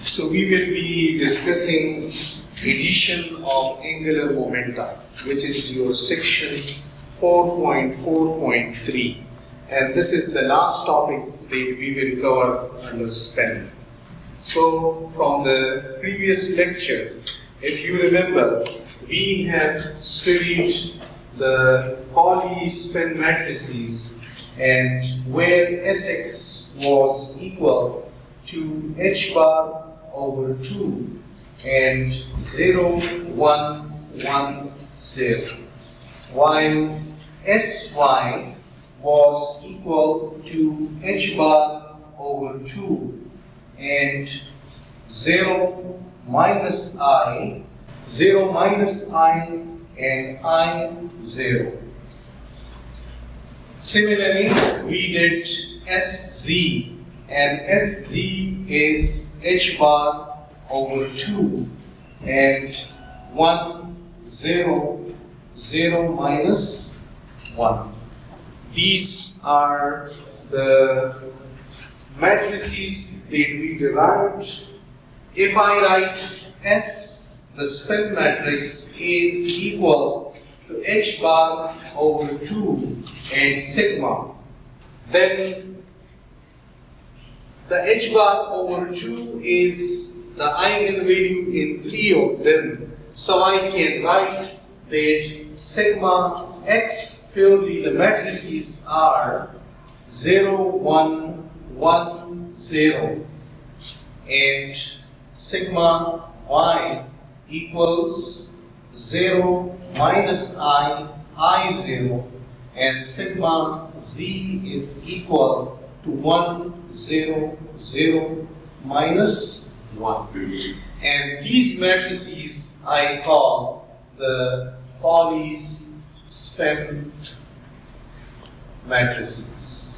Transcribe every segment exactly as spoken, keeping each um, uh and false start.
So we will be discussing addition of angular momenta, which is your section four point four point three, and this is the last topic that we will cover under spin. So from the previous lecture, if you remember, we have studied the Pauli spin matrices, and where S x was equal to h bar over two and zero, one, one, zero, while Sy was equal to h bar over two and zero minus I, zero minus I and I zero. Similarly, we did Sz, and Sz is h bar over two and one, zero, zero minus one. These are the matrices that we derived. If I write S, the spin matrix, is equal to h bar over two and sigma, then the h bar over two is the eigenvalue in three of them. So I can write that sigma x, purely the matrices are zero, one, one, zero, and sigma y equals zero minus I, I zero, and sigma z is equal to one, zero, zero, minus one. And these matrices I call the Pauli's spin matrices.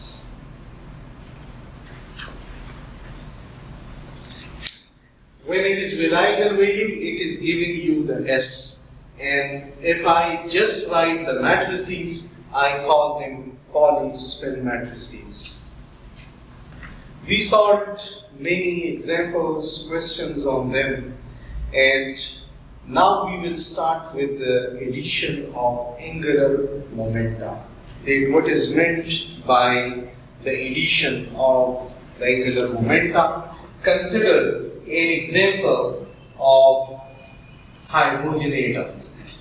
When it is with eigenvalue, it is giving you the S. And if I just write the matrices, I call them Pauli's spin matrices. We solved many examples, questions on them, and now we will start with the addition of angular momenta. That what is meant by the addition of the angular momenta. Consider an example of hydrogen atom,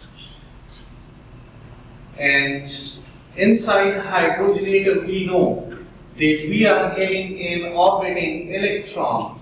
and inside hydrogen atom we know that we are having an orbiting electron,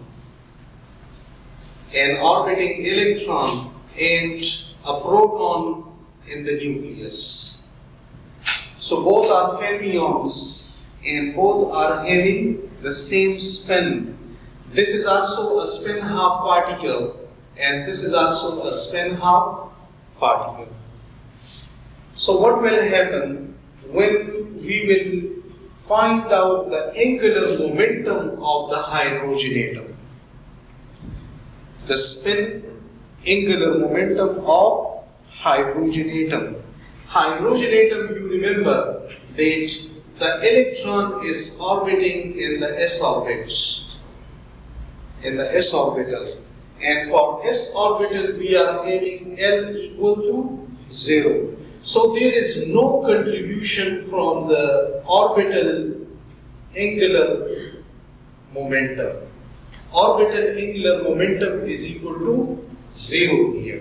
an orbiting electron and a proton in the nucleus. So both are fermions and both are having the same spin. This is also a spin half particle, and this is also a spin half particle. So what will happen when we will find out the angular momentum of the hydrogen atom? The spin angular momentum of hydrogen atom. Hydrogen atom, you remember that the electron is orbiting in the s orbit, in the s orbital, and for s orbital we are having L equal to zero. So there is no contribution from the orbital angular momentum. Orbital angular momentum is equal to zero here.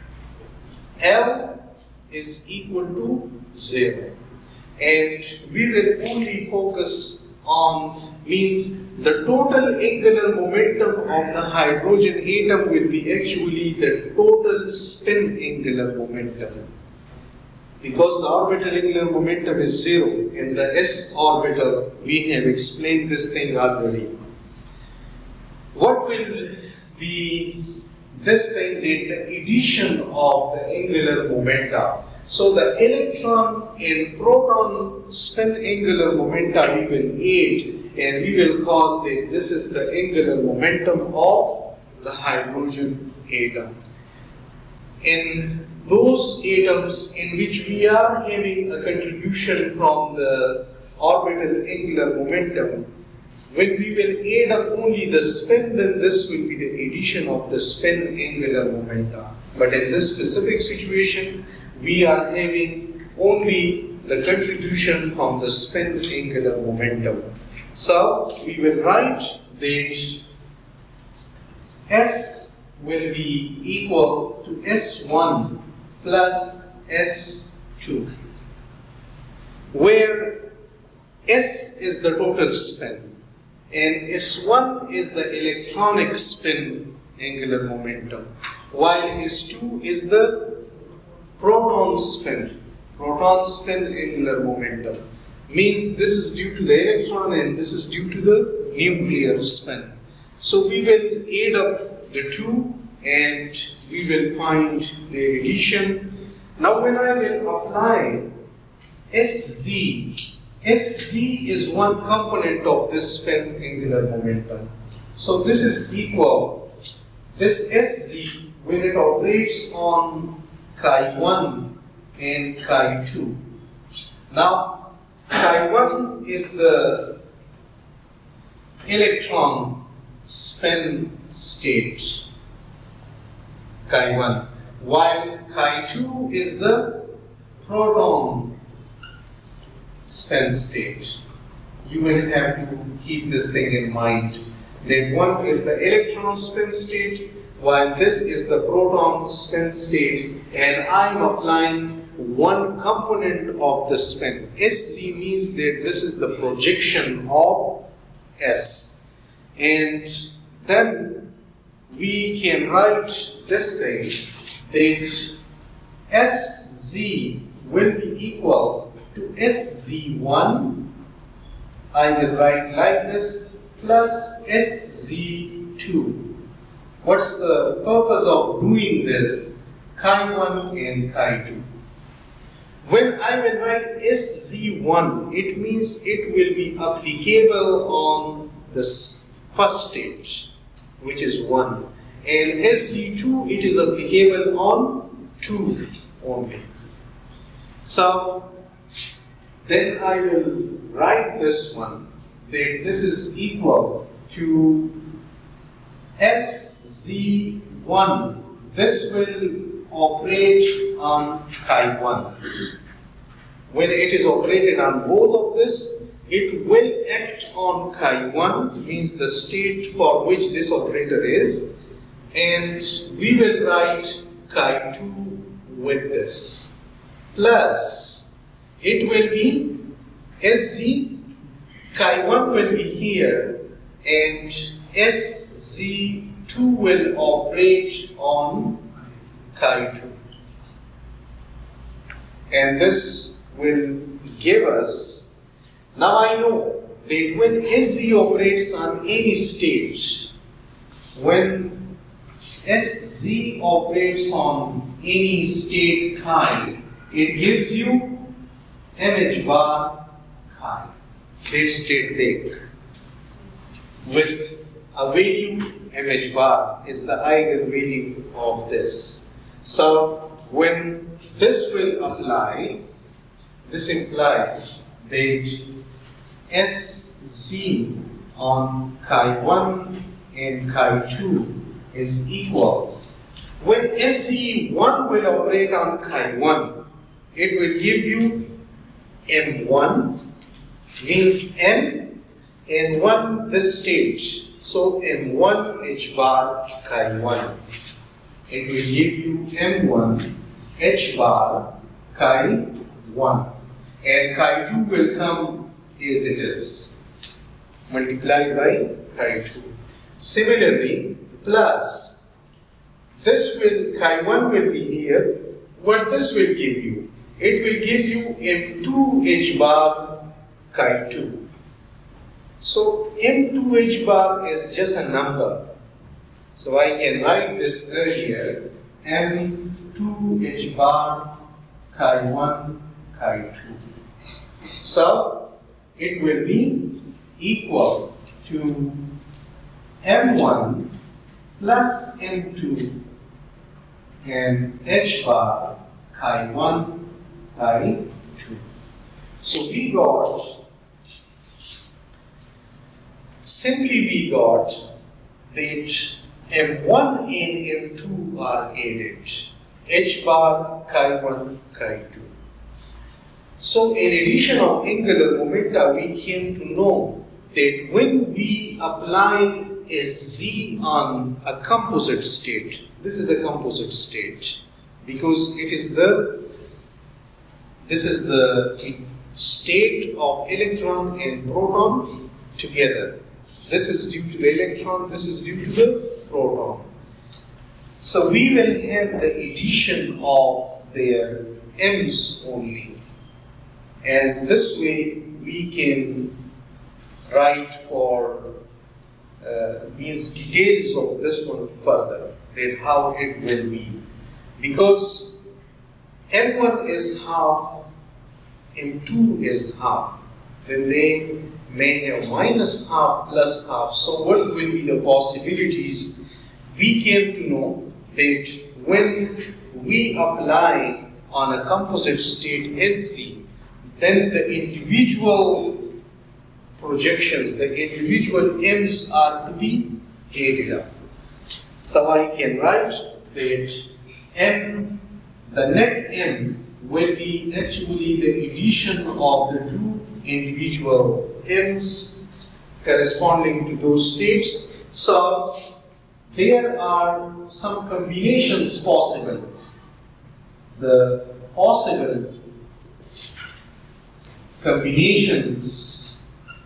L is equal to zero. And we will only focus on, means the total angular momentum of the hydrogen atom will be actually the total spin angular momentum. Because the orbital angular momentum is zero in the s orbital, we have explained this thing already. What will be this thing, that the addition of the angular momenta? So the electron and proton spin angular momenta we will add, and we will call that this is the angular momentum of the hydrogen atom. In those atoms in which we are having a contribution from the orbital angular momentum, when we will add up only the spin, then this will be the addition of the spin angular momenta. But in this specific situation, we are having only the contribution from the spin angular momentum. So we will write that S will be equal to S one plus S two, where S is the total spin and S one is the electronic spin angular momentum, while S two is the proton spin, proton spin angular momentum. Means this is due to the electron and this is due to the nuclear spin. So we will add up the two and we will find their addition. Now when I will apply S Z, S Z is one component of this spin angular momentum. So this is equal, this S Z, when it operates on chi one and chi two. Now chi one is the electron spin state, chi one, while chi two is the proton spin state. You will have to keep this thing in mind, that one is the electron spin state while this is the proton spin state, and I am applying one component of the spin. S Z means that this is the projection of S, and then we can write this thing that S Z will be equal to S Z one, I will write like this, plus S Z two. What's the purpose of doing this? Chi one and chi two. When I will write S Z one, it means it will be applicable on this first state, which is one, and S Z two, it is applicable on two only. So then I will write this one, that this is equal to S Z one. This will operate on chi one. When it is operated on both of this, it will act on chi one, means the state for which this operator is, and we will write chi two with this, plus it will be S Z, chi one will be here, and S Z two will operate on chi two. And this will give us, now I know that when S Z operates on any state, when S Z operates on any state chi, it gives you image bar chi, that state big, with a value image bar is the eigenvalue of this. So when this will apply, this implies that S Z on chi one and chi two is equal. When S Z one will operate on chi one, it will give you M one, means M, and one this state. So M one H bar chi one. It will give you M one H bar chi one. And chi two will come as it is, multiplied by chi two. Similarly, plus this will, chi one will be here. What this will give you? It will give you M two H bar chi two. So M two H bar is just a number. So I can write this earlier, M two H bar chi one chi two. So it will be equal to M one plus M two and H bar chi one chi two. So we got simply we got that M one and M two are added. H bar, chi one, chi two. So in addition of angular momenta, we came to know that when we apply a Z on a composite state, this is a composite state because it is the, this is the state of electron and proton together. This is due to the electron, this is due to the proton. So we will have the addition of their M's only. And this way we can write for uh, these details of this one further, that how it will be. Because M one is half, M two is half. Then they may have minus half plus half. So what will be the possibilities? We came to know that when we apply on a composite state S C, then the individual projections, the individual M's are to be added up. So I can write that M, the net M will be actually the addition of the two individual M's corresponding to those states. So there are some combinations possible. The possible combinations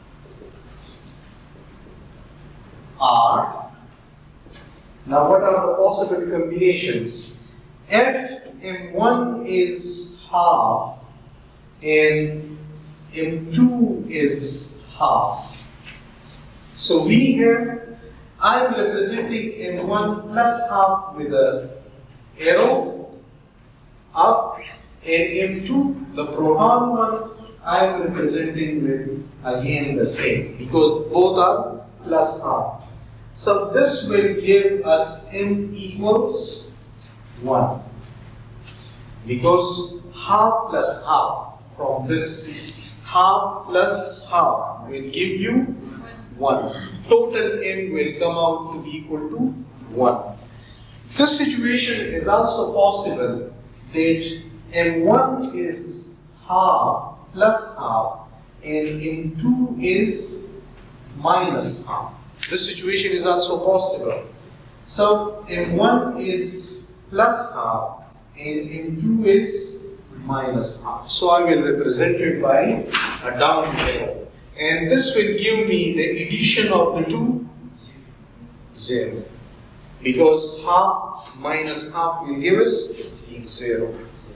are, now what are the possible combinations? F M one is half and M two is half. So we have, I am representing M one plus half with a arrow up, and M two, the proton one, I am representing with again the same, because both are plus half. So this will give us M equals one, because half plus half, from this half plus half will give you one. Total M will come out to be equal to one. This situation is also possible that M one is half plus half and M two is minus half. This situation is also possible. So M one is plus half and M two is minus half. So I will represent it by a down arrow. And this will give me the addition of the two, zero. Because half minus half will give us zero.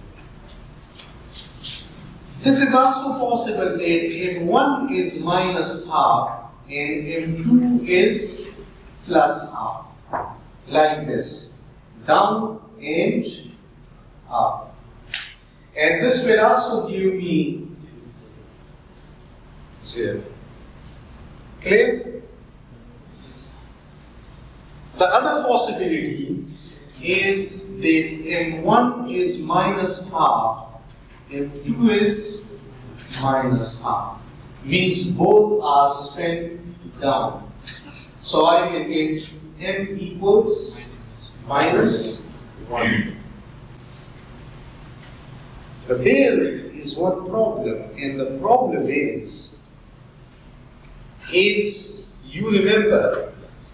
This is also possible that M one is minus half and M two is plus half. Like this. Down and up. And this will also give me zero. Clear? The other possibility is that M one is minus half, M two is minus half. Means both are spent down. So I will get M equals minus one. But there is one problem, and the problem is, is you remember,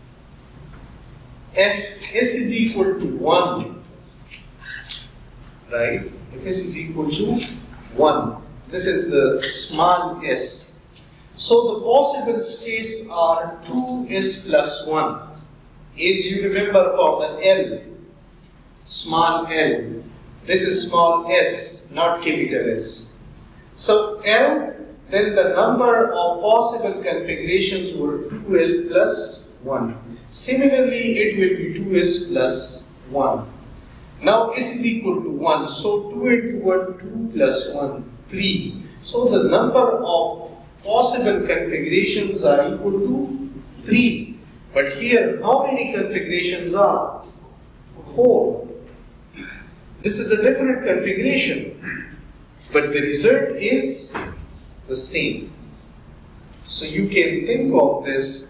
if S is equal to one, right? If S is equal to one, this is the small s. So the possible states are two s plus one. As you remember for the L, small l, this is small s, not capital S. So L, then the number of possible configurations were two L plus one. Similarly, it will be two s plus one. Now S is equal to one, so two into one, two plus one, three. So the number of possible configurations are equal to three. But here, how many configurations are? four. This is a different configuration, but the result is the same. So you can think of this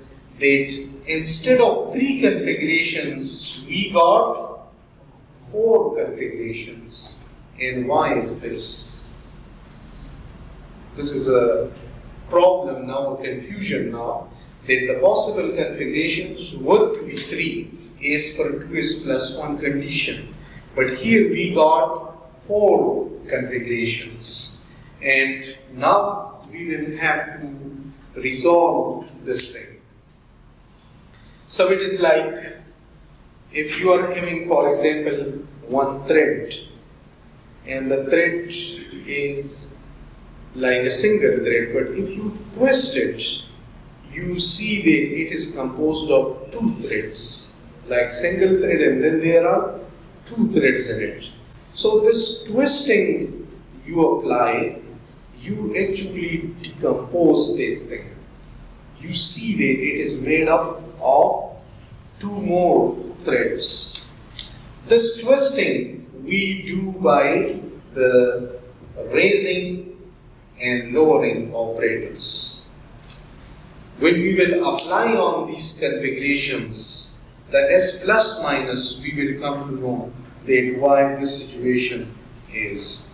that instead of three configurations, we got four configurations. And why is this? This is a problem now, a confusion now, that the possible configurations were to be three as per two s plus one condition. But here we got four configurations. And now we will have to resolve this thing. So it is like if you are having, for example, one thread, and the thread is like a single thread, but if you twist it, you see that it is composed of two threads, like single thread, and then there are two threads in it. So this twisting you apply, you actually decompose that thing. You see that it is made up of two more threads. This twisting we do by the raising and lowering operators. When we will apply on these configurations, the S plus minus, we will come to know that why this situation is.